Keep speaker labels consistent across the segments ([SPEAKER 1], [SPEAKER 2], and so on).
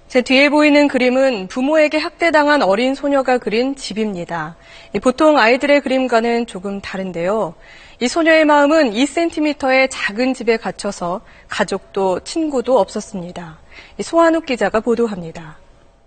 [SPEAKER 1] 제 뒤에 보이는 그림은 부모에게 학대당한 어린 소녀가 그린 집입니다. 보통 아이들의 그림과는 조금 다른데요. 이 소녀의 마음은 2cm의 작은 집에 갇혀서 가족도 친구도 없었습니다. 소한욱 기자가 보도합니다.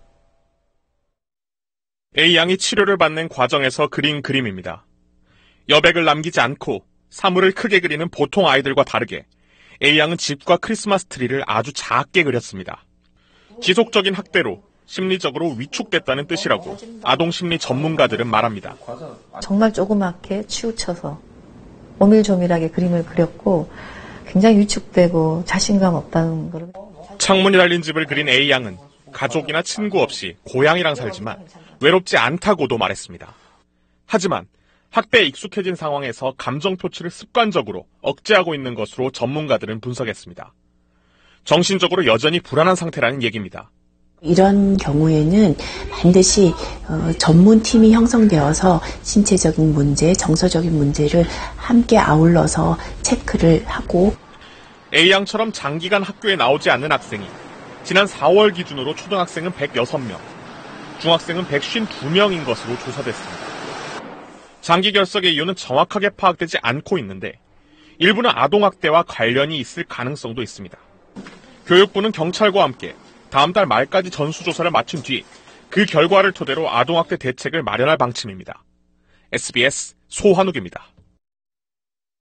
[SPEAKER 2] A양이 치료를 받는 과정에서 그린 그림입니다. 여백을 남기지 않고 사물을 크게 그리는 보통 아이들과 다르게 A양은 집과 크리스마스 트리를 아주 작게 그렸습니다. 지속적인 학대로 심리적으로 위축됐다는 뜻이라고 아동심리 전문가들은 말합니다.
[SPEAKER 3] 정말 조그맣게 치우쳐서 오밀조밀하게 그림을 그렸고 굉장히 위축되고 자신감 없다는 걸.
[SPEAKER 2] 창문이 달린 집을 그린 A양은 가족이나 친구 없이 고양이랑 살지만 외롭지 않다고도 말했습니다. 하지만 학대에 익숙해진 상황에서 감정 표출을 습관적으로 억제하고 있는 것으로 전문가들은 분석했습니다. 정신적으로 여전히 불안한 상태라는 얘기입니다.
[SPEAKER 4] 이런 경우에는 반드시 전문팀이 형성되어서 신체적인 문제, 정서적인 문제를 함께 아울러서 체크를 하고.
[SPEAKER 2] A양처럼 장기간 학교에 나오지 않는 학생이 지난 4월 기준으로 초등학생은 106명, 중학생은 152명인 것으로 조사됐습니다. 장기 결석의 이유는 정확하게 파악되지 않고 있는데 일부는 아동학대와 관련이 있을 가능성도 있습니다. 교육부는 경찰과 함께 다음 달 말까지 전수조사를 마친 뒤 그 결과를 토대로 아동학대 대책을 마련할 방침입니다. SBS 소한욱입니다.